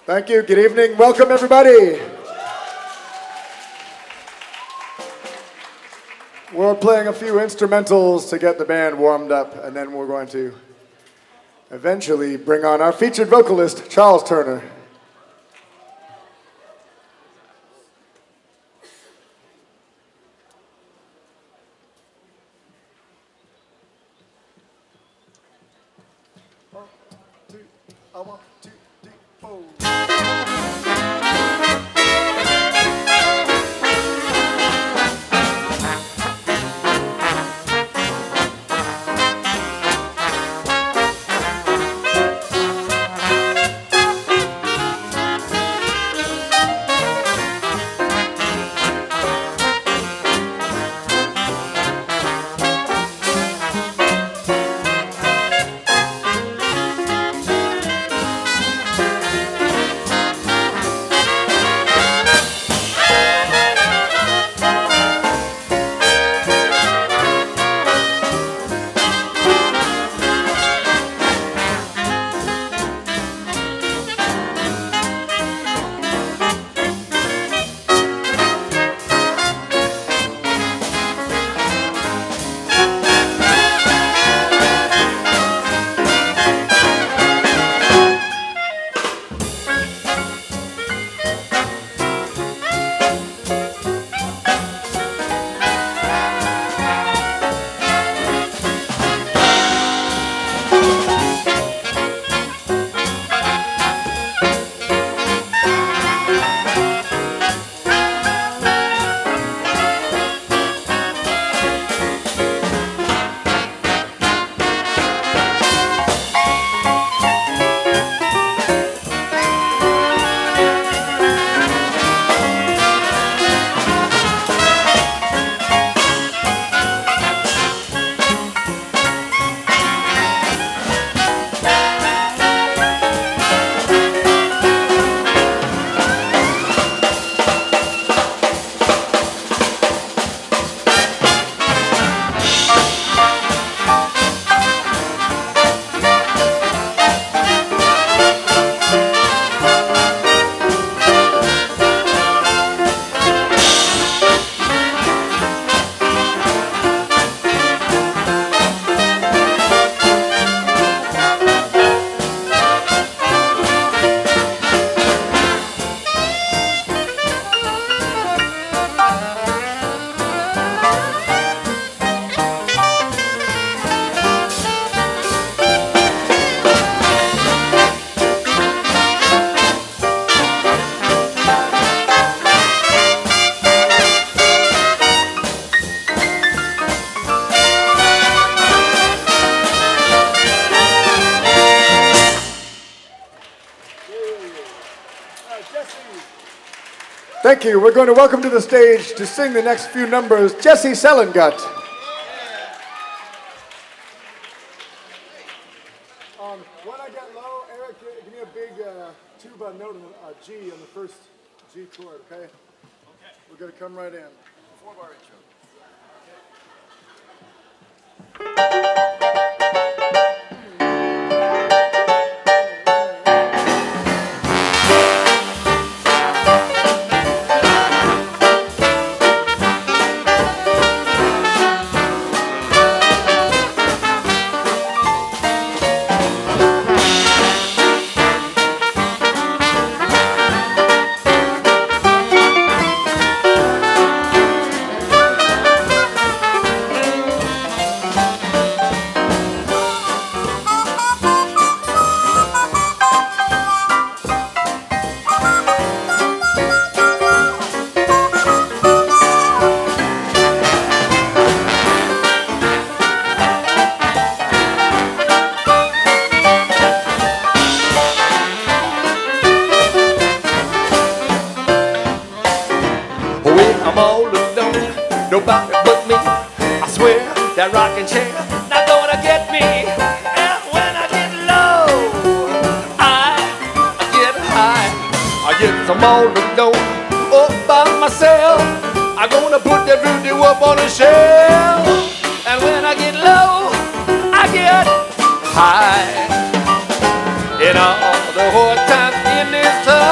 Thank you. Good evening. Welcome, everybody. We're playing a few instrumentals to get the band warmed up, and then we're going to eventually bring on our featured vocalist, Charles Turner. Thank you. We're going to welcome to the stage to sing the next few numbers, Jesse Selengut. When I get low, Eric, give me a big tuba note on a G on the first G chord, okay? Okay. We're going to come right in. 4-bar intro. I'm all alone, nobody but me. I swear that rocking chair not gonna get me. And when I get low, I get high. I guess I'm all alone, all by myself. I'm gonna put that voodoo up on a shelf. And when I get low, I get high. In all the hard times in this time,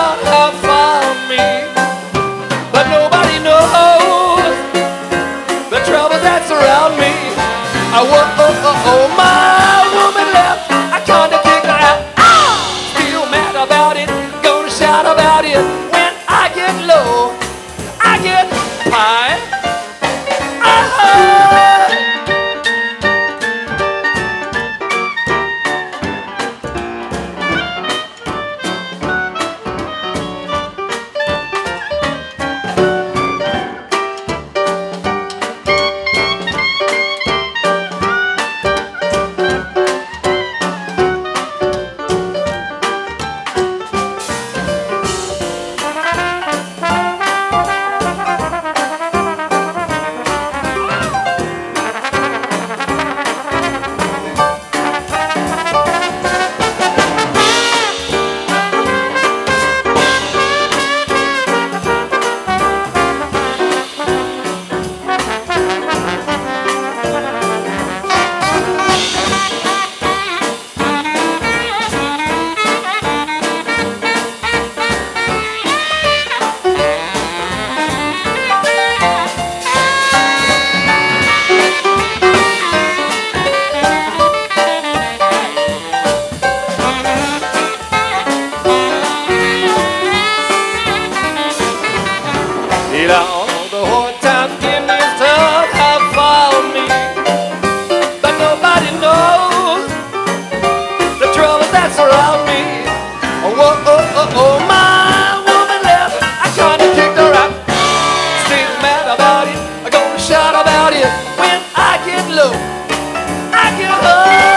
You know, the whole time give me stuff have found me, but nobody knows the trouble that surround me. Oh, oh, oh, oh, oh, my woman left, I kinda kicked her out. Still mad about it, I'm gonna shout about it. When I get low, I get high.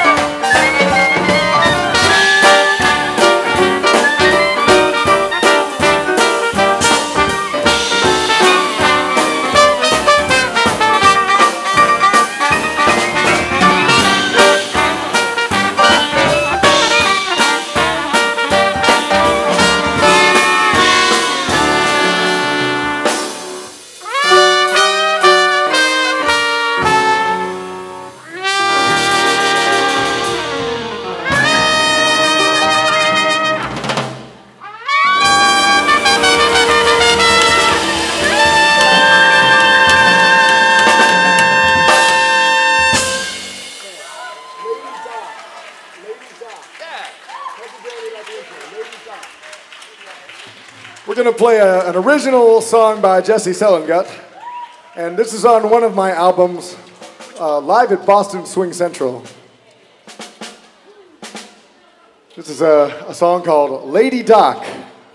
We're going to play an original song by Jesse Selengut, and this is on one of my albums, live at Boston Swing Central. This is a song called Lady Doc.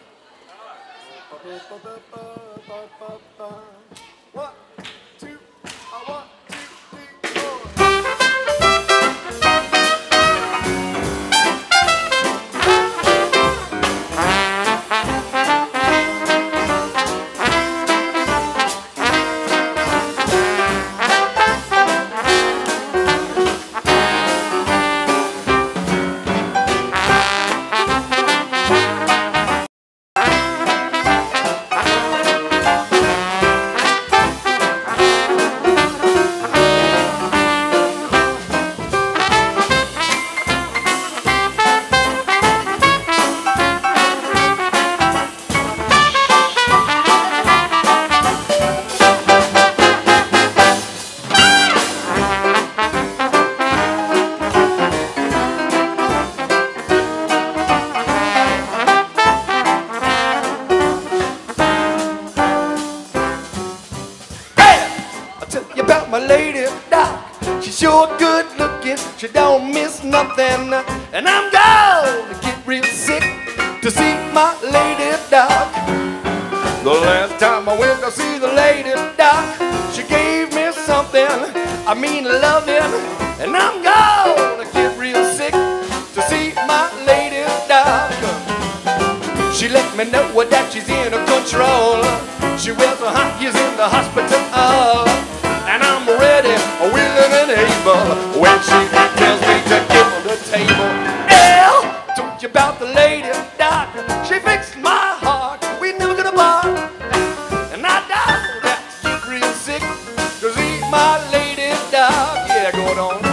My lady Doc, she's sure good looking, she don't miss nothing, and I'm gonna get real sick to see my lady Doc. The last time I went to see the lady Doc, she gave me something, I mean loving, and I'm gonna get real sick to see my lady Doc. She let me know that she's in control, she wears her high heels in the hospital. And I'm ready, willing and able when she tells me to get on the table. Elle, told you about the lady Doc. She fixed my heart, we never gonna part. And I doubt that she's real sick to see my lady Doc. Yeah, going on.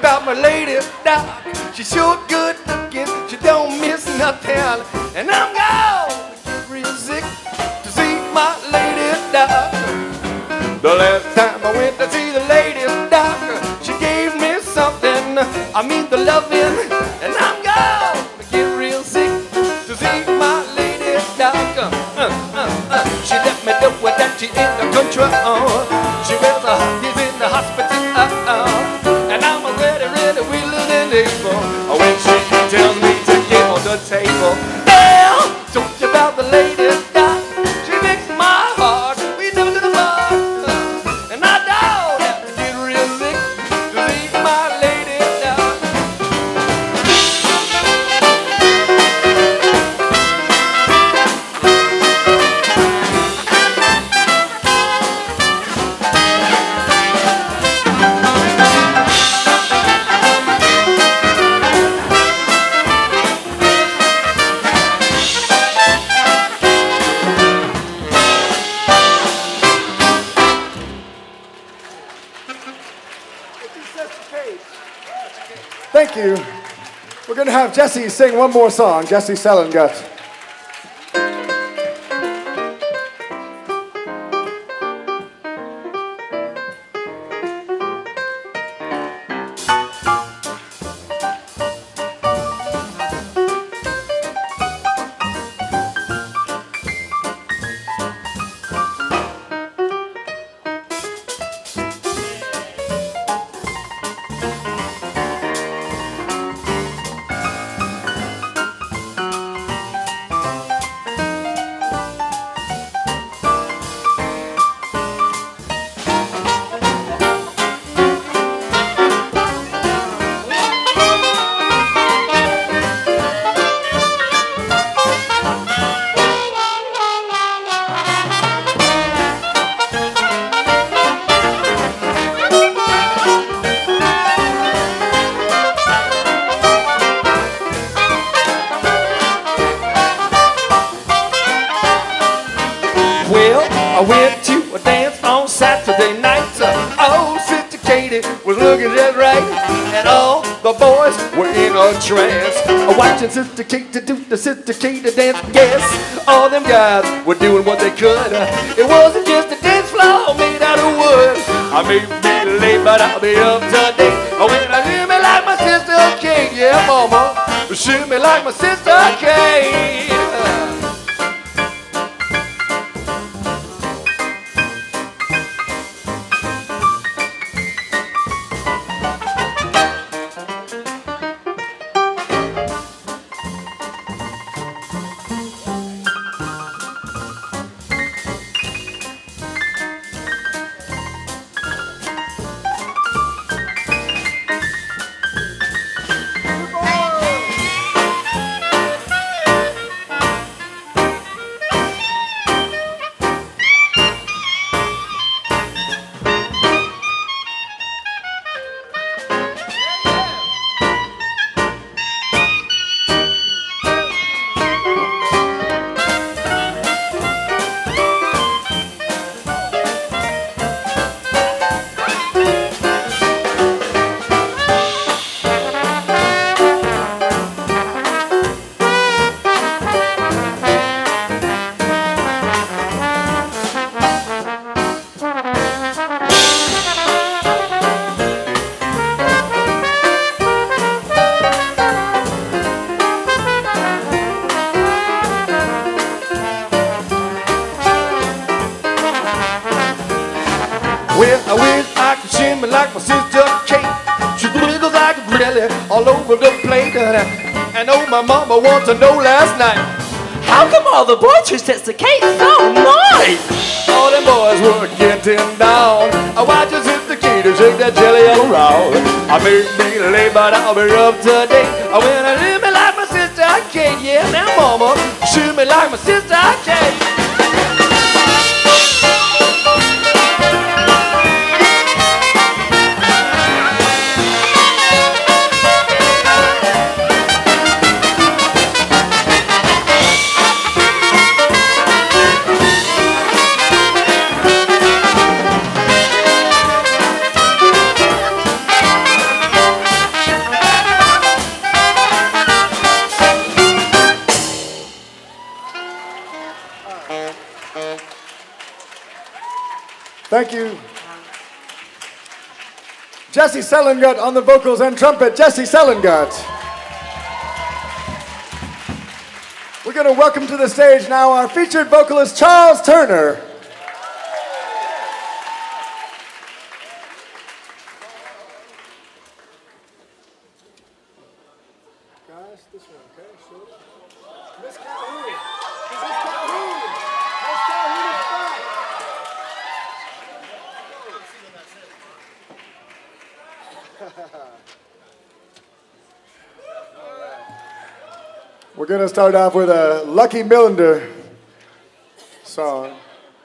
about my lady doc. She's sure good looking, she don't miss nothing. And I'm gonna get real sick to see my lady doc. The last time I went to see the lady doc, she gave me something, I mean the loving. And I'm gonna get real sick to see my lady doc. She let me know that she in the country. She wears her he's in the hospital. And I'm already really willing and able when she tells me to get on the table. Yeah, told you about the lady doc. She makes my heart beat to the bar. And I don't have to get real sick to see my lady doc. Thank you. We're going to have Jesse sing one more song, Jesse Selengut. I went to a dance on Saturday night. Oh, Sister Katie was looking just right, and all the boys were in a trance, watching Sister Katie do the Sister Katie dance. Yes, all them guys were doing what they could. It wasn't just a dance floor made out of wood. I may be late, but I'll be up to date. When I do me like my Sister Kate, yeah, mama, shoot me like my Sister Kate. Well, I wish I could shimmy like my Sister Kate. She wiggles like a jelly all over the plate. And oh, my mama wants to know last night, how come all the boys treat Sister Kate so nice? all them boys were getting down. I watch your Sister Kate shake that jelly around. I may be late, but I'll be up to date. When I live me like my Sister Kate, yeah, now mama, shoot me like my Sister Kate. Jesse Selengut on the vocals and trumpet, Jesse Selengut. We're going to welcome to the stage now our featured vocalist, Charles Turner. Guys, this one, okay? Sure. Miss Calhoun. Miss Calhoun. Miss Calhoun is back. We're going to start off with a Lucky Millinder song.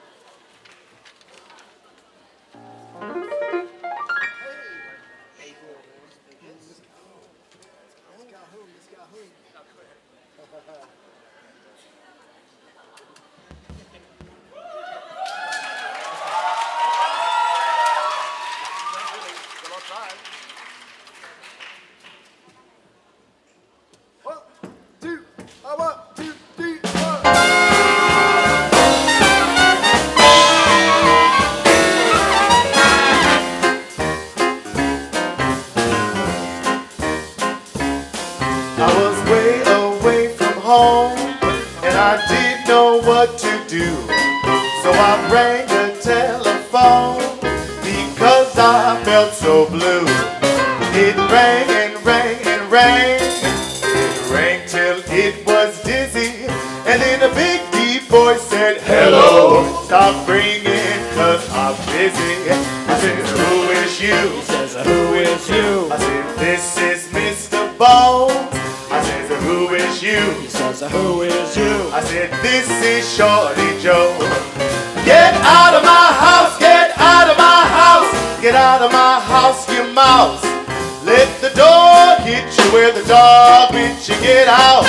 I was way away from home, and I didn't know what to do. So I rang the telephone, because I felt so blue. It rang and rang and rang, it rang till it was dizzy. And then a big deep voice said, hello, stop ringing, cause I'm busy. I said, who is you? He says, who is you? I said, this is Mr. Bones. I said, who is you? He says, who is you? I said, this is Shorty Joe. Get out of my house, get out of my house, get out of my house, you mouse. Let the dog hit you where the dog bit you, get out.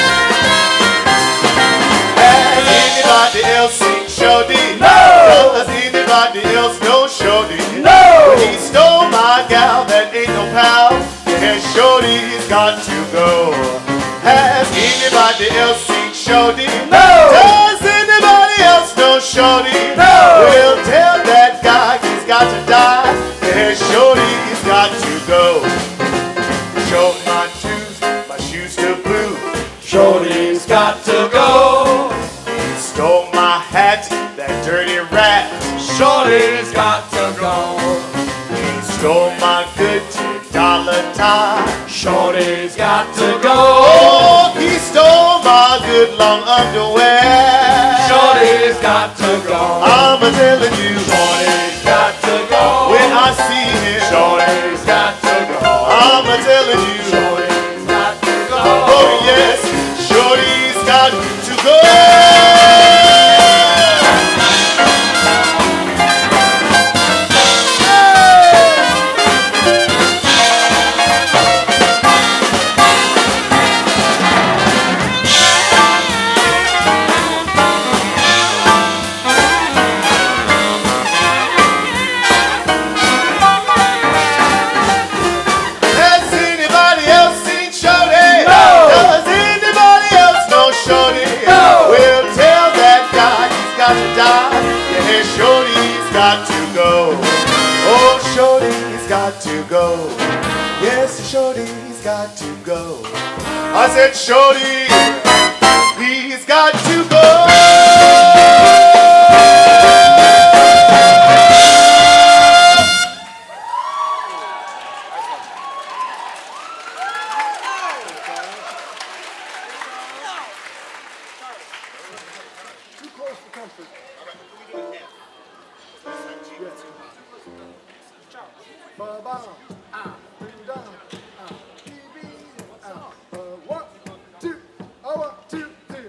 Has anybody else seen Shorty? No! Does anybody else know Shorty? No! When he stole my gal, that ain't no pal. Yeah, Shorty's got to go. Has anybody else seen Shorty? No! Does anybody else know Shorty? No! Well, tell that guy he's got to die. Yeah, Shorty's got to go. Short my shoes to blue. Shorty's got to go. He stole my hat, that dirty rat. Shorty's got to go. He stole my good $10 tie. Shorty's got to go. Oh, he stole my good long underwear. Shorty's got to go. I'm telling you, Shorty's got to go. when I see him, Shorty's got to go. I'm telling you, Shorty's got to go. oh yes, Shorty's got to go. Has anybody else seen Shorty? No! Does anybody else know Shorty? No! Well, tell that guy he's got to die. Yeah, Shorty's got to go. Oh, Shorty's got to go. Yes, Shorty's got to go. I said, Shorty, he's got to go. Too close for comfort. Yes. Ba-bam. Bring it down. Dee-dee. 1, 2. 1, 2, 3.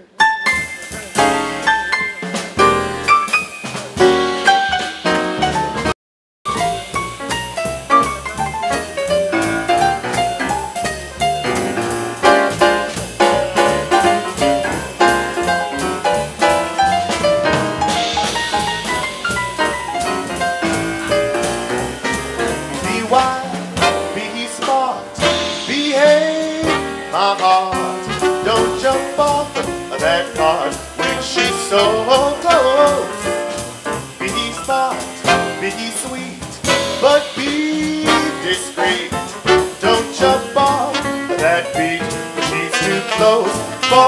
Be wise, be smart,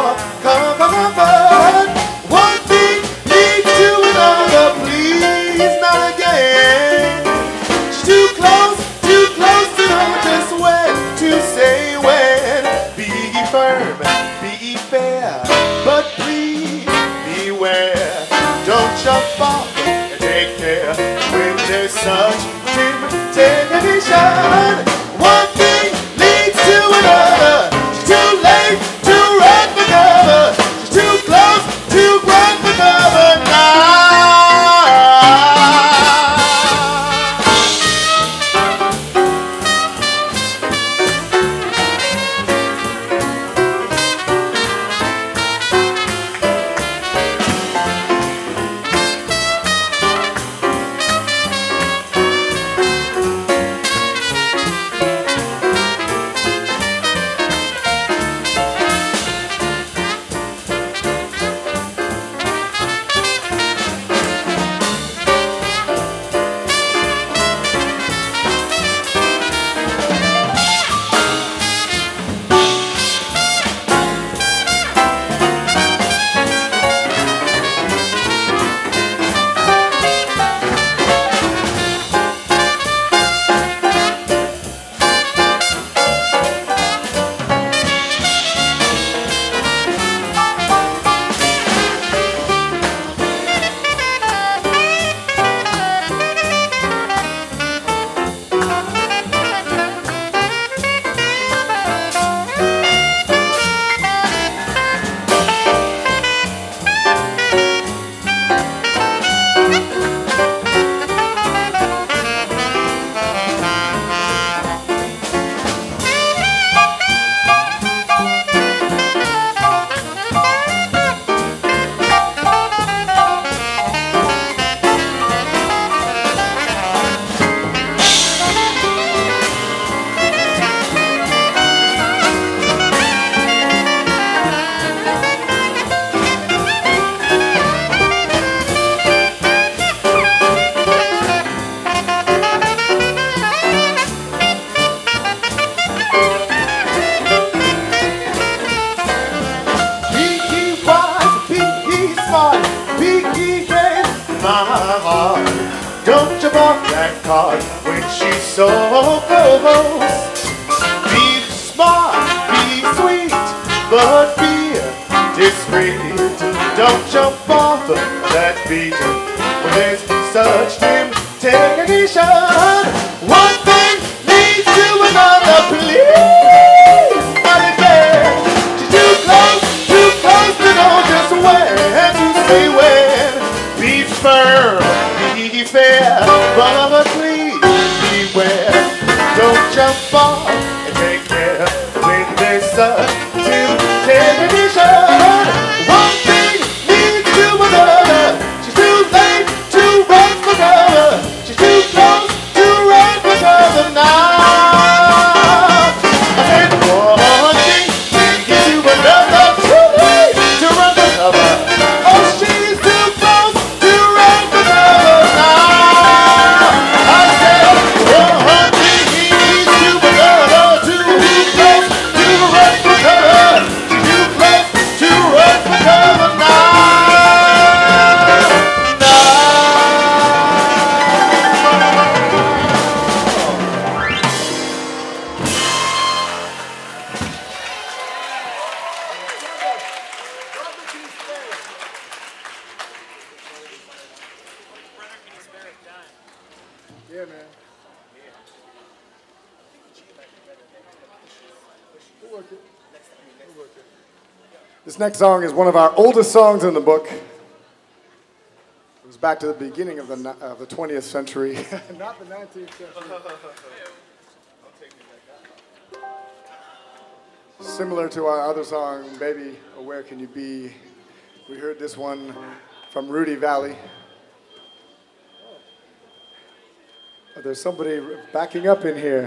come on. One thing leads to another, please not again. She's too close to know just when to say when. Be firm, be fair, but please beware. Don't jump off and take care when there's such temptation. One thing leads to another. She's too late to run for cover. She's too close to run for cover now. Don't jump off that card when she's so close. Be smart, be sweet, but be discreet. Don't jump off that beat when there's such temptation. One thing leads to another, please. Not again. She's too close to know just when to say when. Be firm. Be fair, but please beware. Don't jump off and take care when there's such temptation. One thing leads to another. She's too late to run for cover. She's too close to run for cover now. I said one thing leads to another. Too late to run for cover. Oh, she's too close to run for cover now. Yeah, man. We'll work it. We'll work it. This next song is one of our oldest songs in the book. It was back to the beginning of the 20th century, not the 19th century. Similar to our other song, Baby, Oh Where Can You Be? We heard this one from Rudy Valley. Oh, there's somebody backing up in here.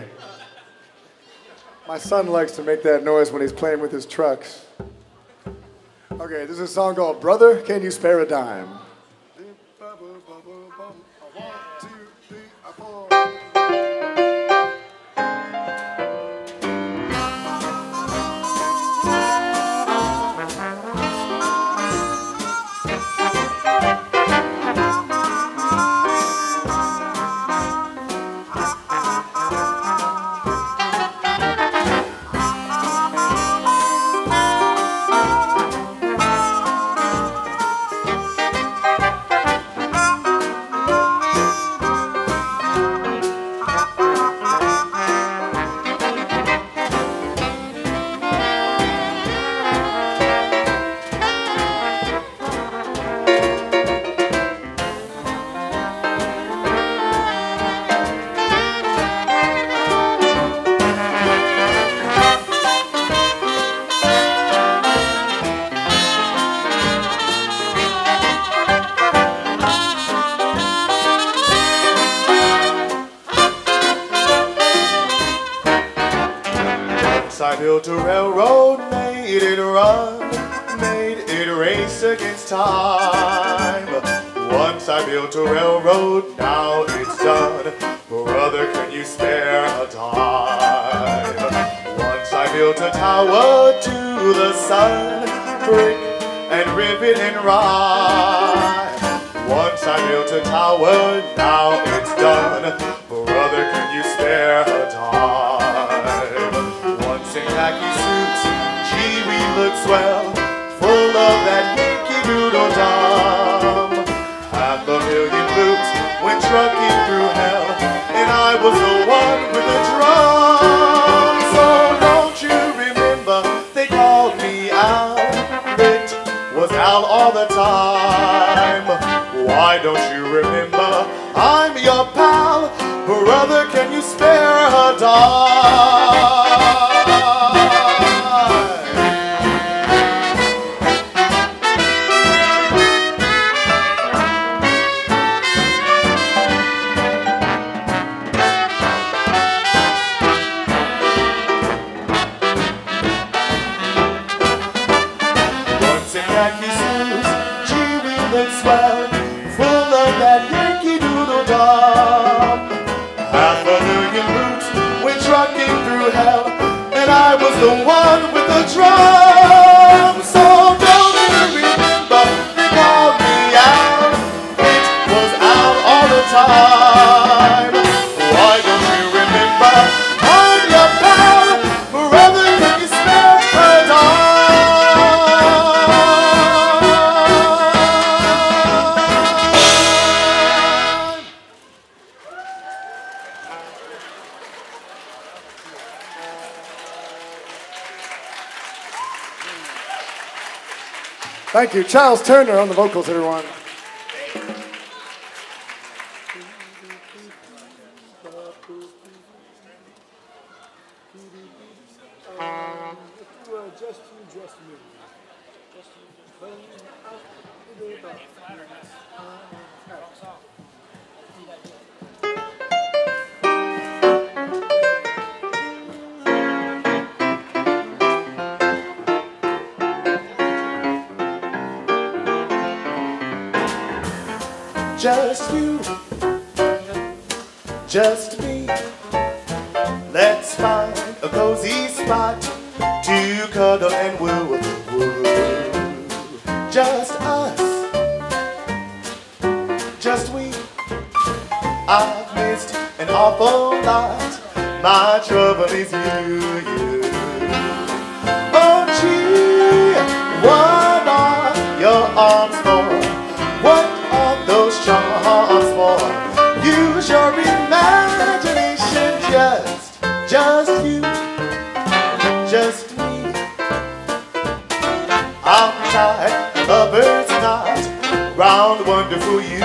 My son likes to make that noise when he's playing with his trucks. Okay, this is a song called Brother, Can You Spare a Dime? 1, 2, 3, 4. I built a railroad, made it run, made it race against time. Once I built a railroad, now it's done. Brother, can you spare a dime? Once I built a tower to the sun, brick and ribbon and rhyme. Once I built a tower, now it's done. Brother, can you spare a dime? Once in khaki suits, gee, we look swell, full of that Yankee Doodle Dum. $500,000 loops went trucking through hell, and I was the one with the drum. So don't you remember they called me Al? It was Al all the time. Why don't you remember I'm your pal? Brother, can you spare a dime? Once in khaki suits, gee, we look swell, full of that Yankee Doodle Dum. $500,000 boots went trucking through hell, and I was the one with the drum. So don't you remember they called me out? It was out all the time. Why don't you remember I'm your pal? Brother, can you spare a dime? Thank you. Charles Turner on the vocals, everyone. Just you, just me. Let's find a cozy spot to cuddle and woo, woo. Just us, just we. I've missed an awful lot. My trouble is you. Oh gee, what are your arms for? What are those charms for? Use your imagination, just you, just me. I'm tired, lover's not round wonderful you.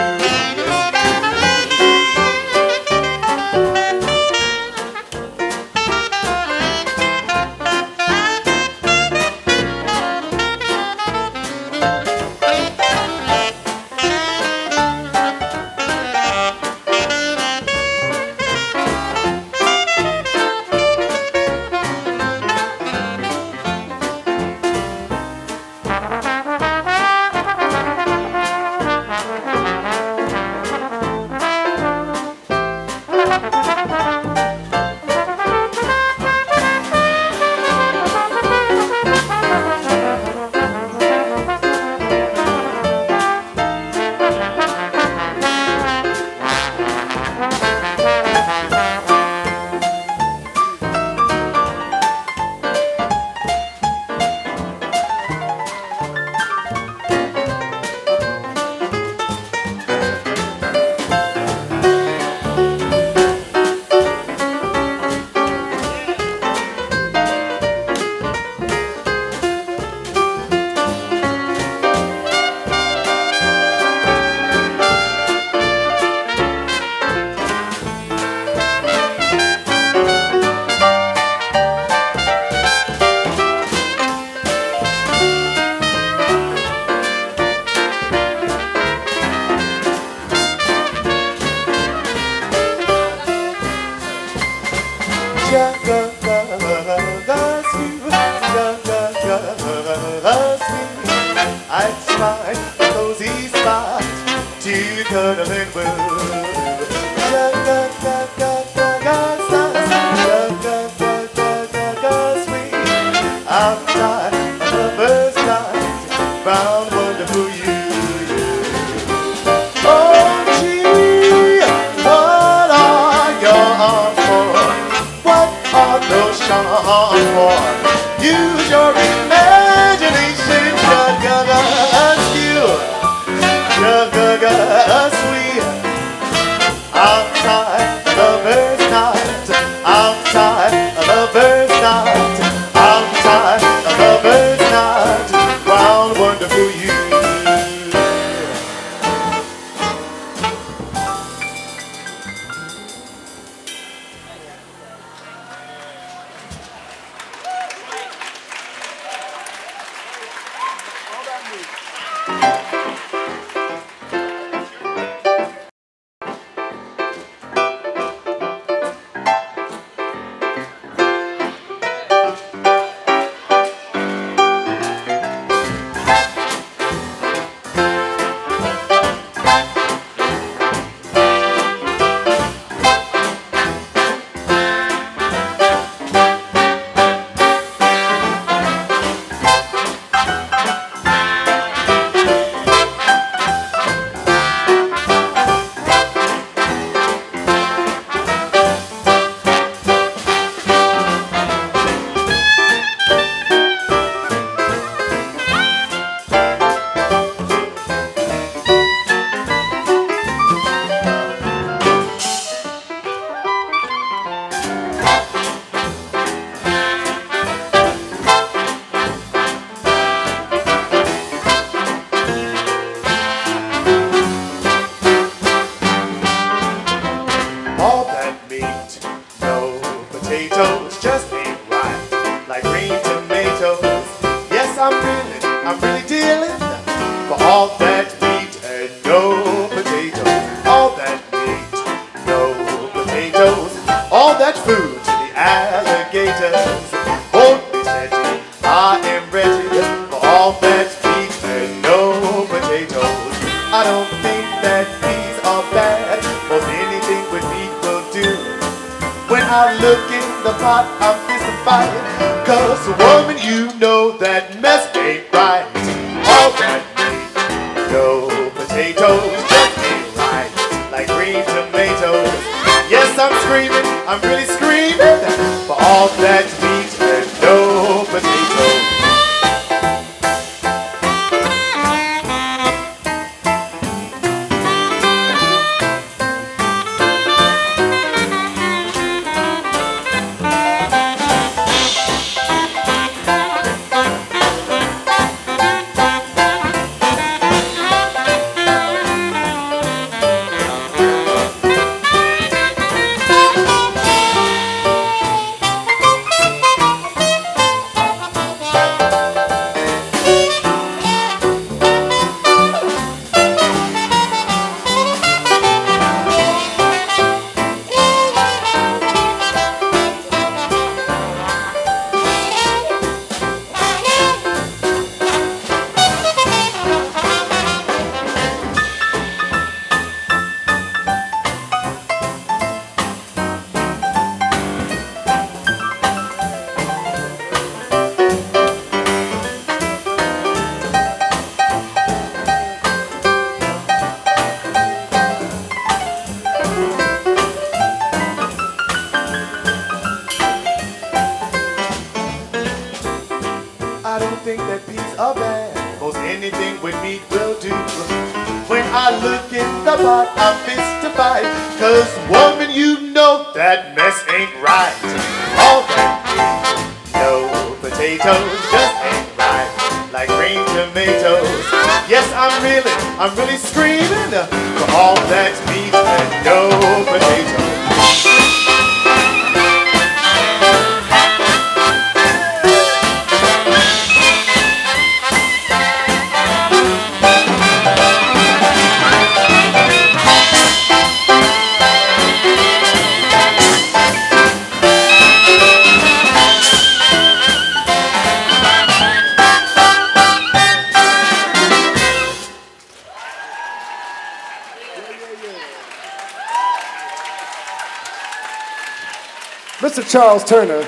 I'd find a cozy spot to cuddle and woo. Sweet. Outside on the first night, found wonderful you. Oh gee, what are your arms for? What are those charms for? Use your imagination, sweet. Outside the first night, outside the first night, outside the first night, found wonderful you. All that meat, no potatoes, just ain't right, like green tomatoes. Yes, I'm really dealing for all that meat and no potatoes. All that meat, no potatoes, all that food to the alligators. Won't be steady, I am ready for all that meat and no potatoes. I don't think that these are bad, or anything with meat will do. When I look in the pot, I'm mystified, 'cause woman, you know that mess ain't right. All that meat, no potatoes, just ain't right, like green tomatoes. Yes, I'm screaming, I'm really screaming for all that meat and no potatoes. I don't think that peas are bad, most anything with meat will do. When I look in the pot, I'm mystified, 'cause woman, you know that mess ain't right. All that meat, no potatoes, just ain't right, like green tomatoes. Yes, I'm really screaming for all that meat and no potatoes. Mr. Charles Turner.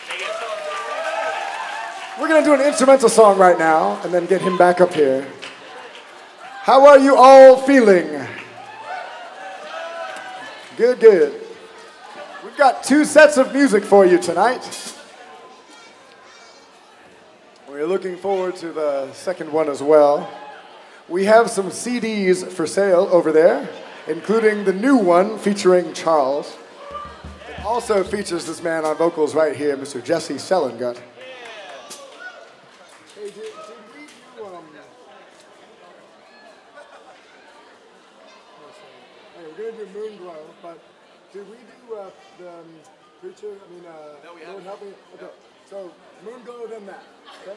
We're going to do an instrumental song right now and then get him back up here. How are you all feeling? Good, good. We've got 2 sets of music for you tonight. We're looking forward to the second one as well. We have some CDs for sale over there, including the new one featuring Charles. It also features this man on vocals right here, Mr. Jesse Selengut. Hey, did we do, we're going to do Moonglow, but did we do the Preacher? I mean, no, we haven't. Help me? Okay, so Moonglow, then that. Okay?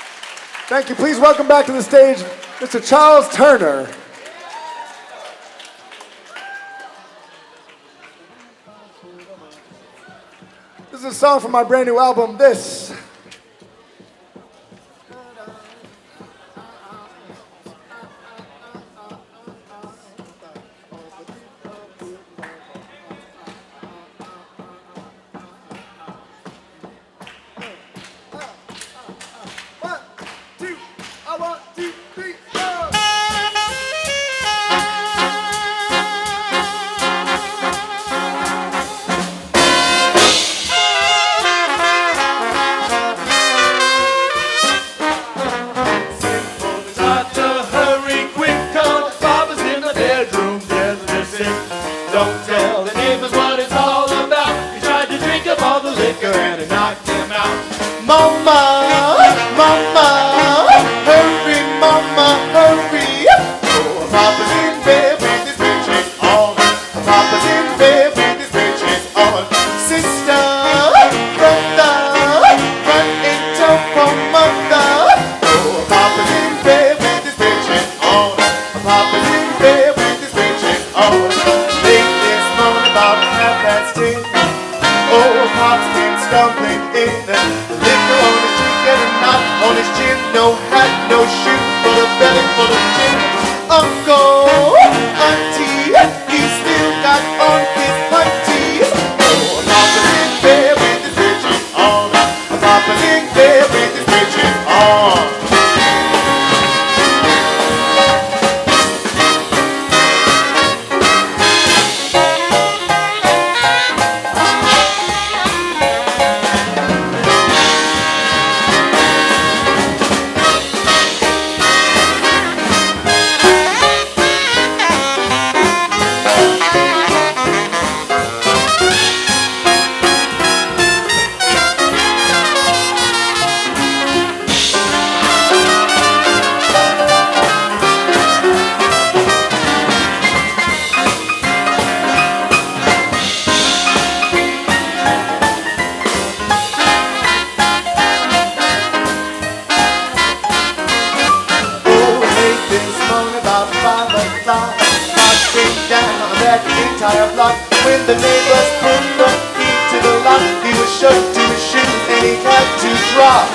Thank you. Please welcome back to the stage Mr. Charles Turner. song from my brand new album, This. Don't tell the neighbors what it's all about. He tried to drink up all the liquor and it knocked him out. Mama, mama, hurry, mama, hurry. Oh, Papa's in bed with his britches on. Papa's in bed with his britches on. Sister, brother, run and jump for mother. Oh, Papa's in bed with his britches on. Papa's in bed with his britches on. Oh, Pop's been stumbling in. Liquor on his cheek and a knot on his chin. No hat, no shoe, but a belly full of gin. Uncle, auntie, he still got on his panties. Oh, Papa's in bed with his britches on. Papa's in bed with his britches on. Entire block. When the neighbors put the key to the lock, he was shook to his shoes and he had to drop.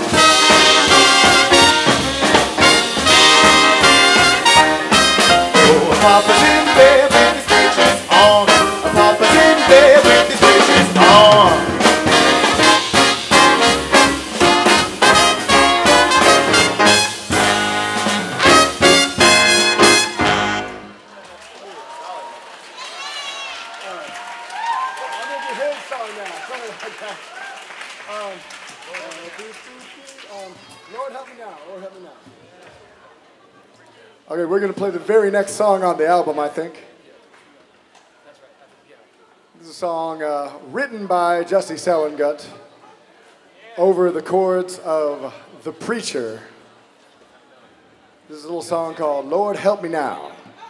Oh, Papa's in bed with his britches on. Papa's in bed with his britches on. Lord help me now, Lord help me now. Okay, we're going to play the very next song on the album, I think. This is a song written by Jussie Salengut over the chords of The Preacher. This is a little song called Lord Help Me Now.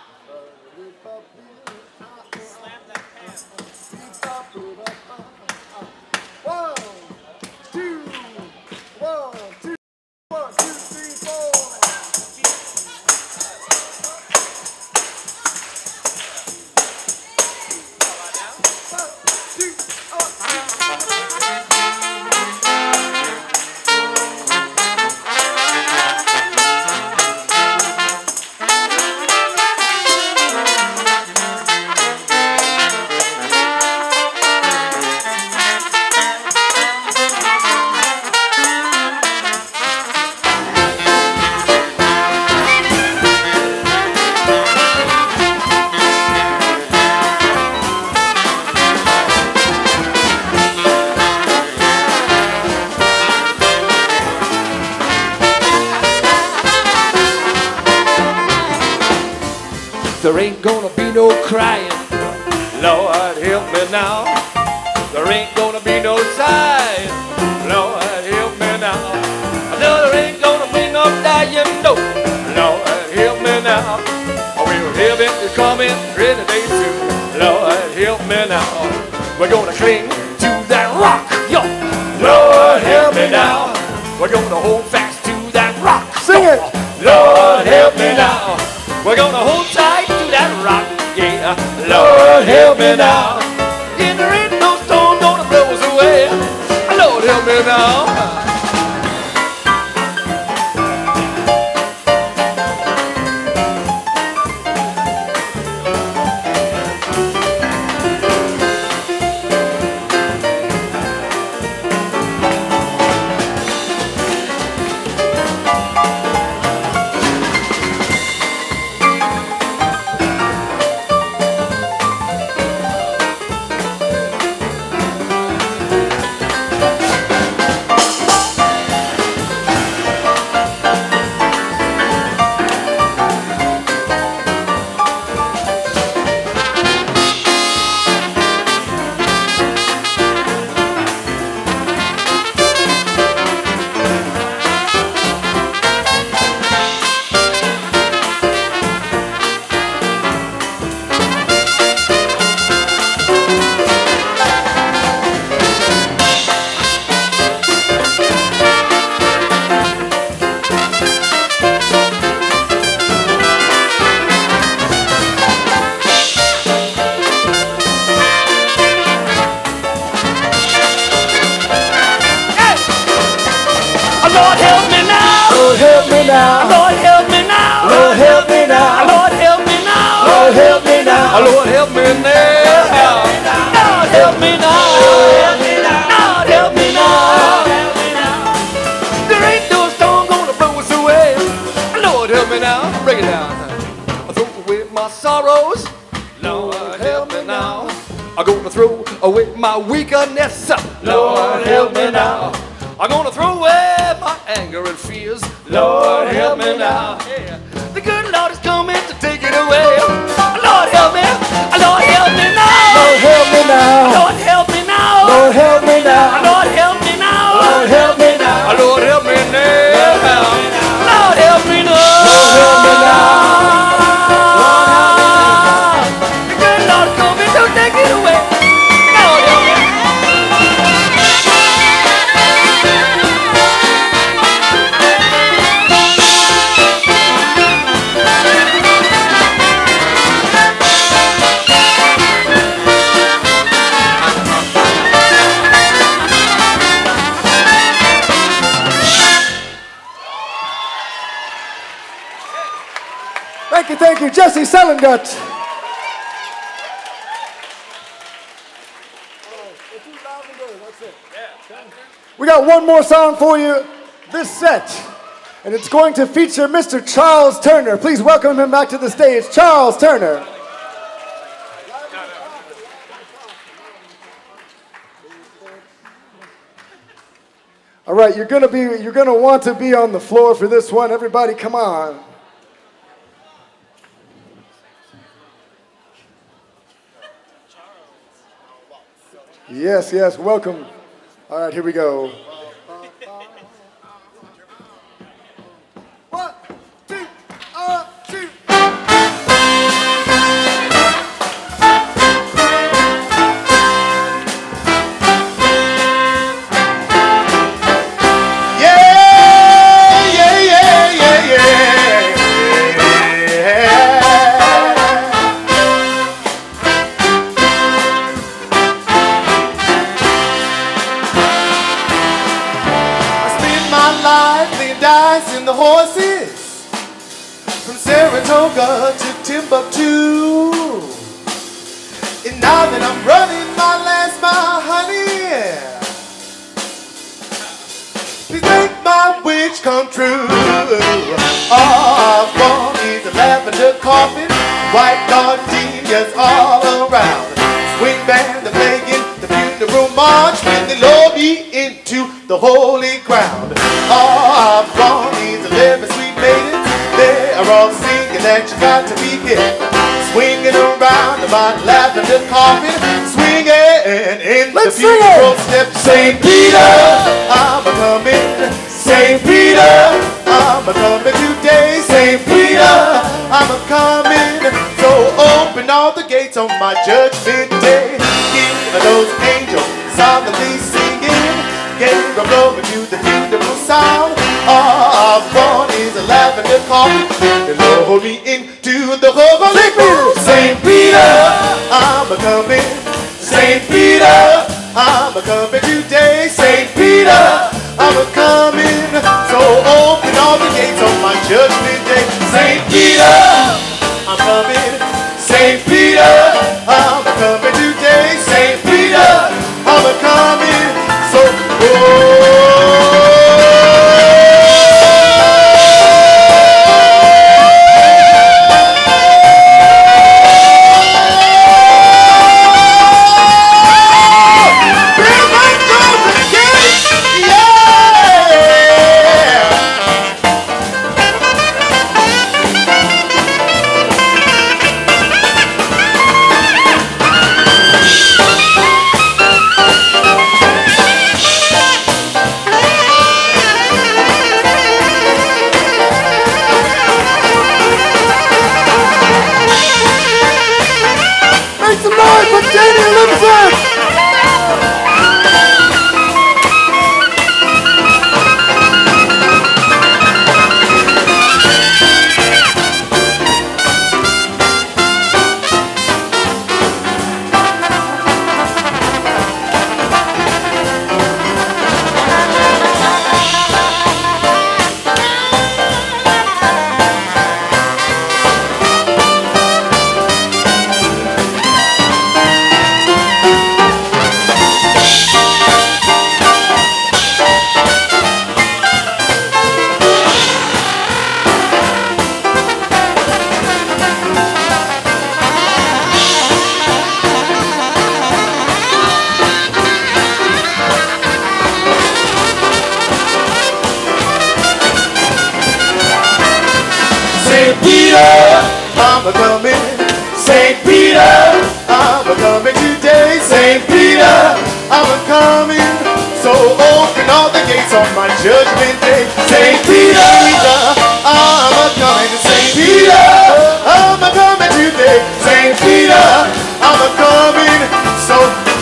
There ain't gonna be no crying, Lord help me now. There ain't gonna be no sighing, Lord help me now. No, there ain't gonna be no dying, no, Lord help me now. Well, heaven is coming pretty day soon, Lord help me now. We're gonna cling to that rock, yo, Lord help me now. We're gonna hold fast to that rock, sing it, Lord help me now. We're gonna hold tight to that rock, yeah, Lord help me now. Yeah, there ain't no storm gonna blow us away. now. Lord, help me now. Lord, help me now. Lord, help me now. Lord, help me now. Lord, help me now. Lord, help me now. Lord, help me now. There ain't no storm gonna blow us away. Lord, help me now. Break it down. I throw away my sorrows. Lord, help me now. I'm gonna throw away my weakness. Lord, help me now. I'm gonna throw away my anger and fears. Lord, help me now. Yeah. The good Lord is coming to take it away. Lord, help me. Lord, help me now. Lord, help me now. Lord, help me now. Lord, help me now. Lord, help me now. Lord, help me now. Lord, help me now. Lord, help me now. Lord, help me now. The good Lord is coming to take it away. Lord, help me. Thank you, Jesse Selengut. We got one more song for you this set, and it's going to feature Mr. Charles Turner. Please welcome him back to the stage, Charles Turner. All right, you're gonna want to be on the floor for this one. Everybody, come on. Yes, yes, welcome. All right, here we go. 1, 2, 2. The horses from Saratoga to Timbuktu, and now that I'm running my last mile, honey, please make my wish come true. All I want is a lavender carpet, white gardenias all around, swing band, the playing, the funeral march when they lower me into the holy ground. All I want is 11 sweet maidens. They are all singing that you got to be here, swinging around my lavender carpet, swinging in the funeral steps. St. Peter, I'm a coming. St. Peter, I'm a coming today. St. Peter, I'm a coming. So open all the gates on my judgment day. Hear those angels solemnly singing, gave a blow to the funeral sound. All I want is a lavender carpet and lower me into the holy ground. St. Peter, I'm a coming. St. Peter, I'm a coming today. St. Peter, I'm a coming. So open all the gates on my judgment day. St. Peter, I'm coming. St. Peter, I'm a coming today. St. Peter, I'm a coming. So I'm coming. St. Peter, I'm coming today. St. Peter, I'm coming. So open all the gates on my judgment day. St. Peter, I'm coming. St. Peter, I'm coming today. St. Peter, I'm coming. So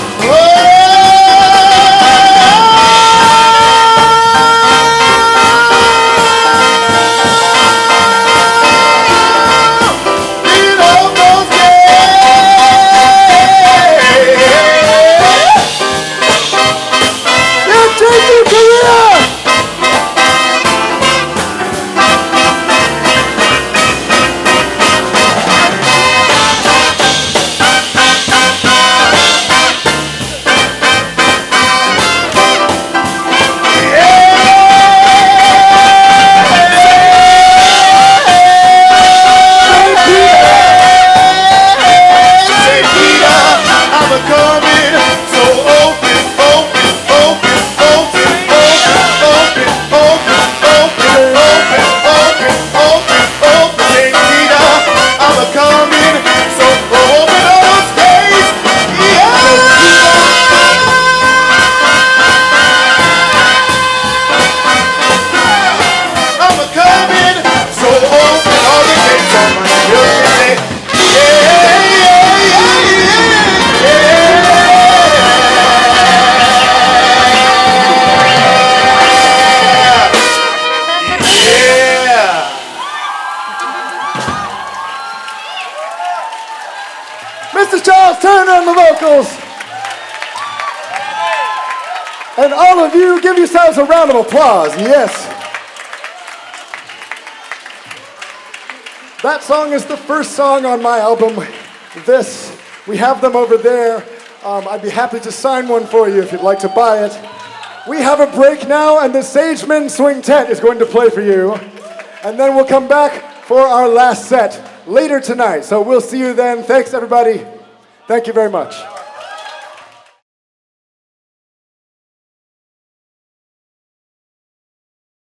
Mr. Charles Turner on the vocals. And all of you, give yourselves a round of applause. Yes. That song is the first song on my album, This. We have them over there. I'd be happy to sign one for you if you'd like to buy it. We have a break now, and the Sagemen Swingtet is going to play for you. And then we'll come back for our last set later tonight. So we'll see you then. Thanks, everybody. Thank you very much.